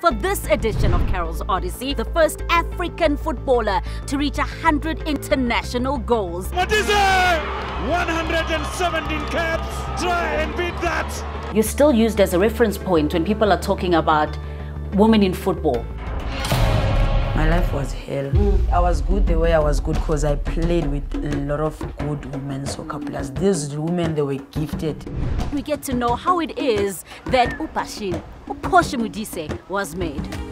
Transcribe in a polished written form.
for this edition of Carol's Odyssey, the first African footballer to reach 100 international goals. Modise! 117 caps! Try and beat that! You're still used as a reference point when people are talking about women in football. My life was hell. I was good the way I was good because I played with a lot of good women soccer players. These women, they were gifted. We get to know how it is that Bashin, Portia Modise was made.